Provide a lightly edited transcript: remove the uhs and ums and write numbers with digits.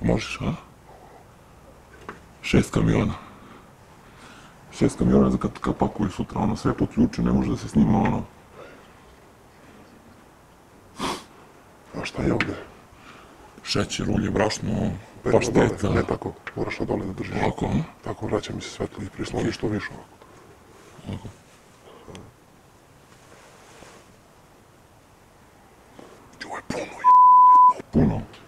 Možeš, a? 6 kamiona. 6 kamiona za kad pakuju sutra, ono, sve pod ključe, ne može da se snima, ono. A šta je ovde? Šećer, ulje, brašno, pašteta. Ne tako, moraš na dole da držiš. Ovako, a? Tako, vraća mi se svetlo i prisloni što više ovako. Ovako. Ovo je puno, Puno.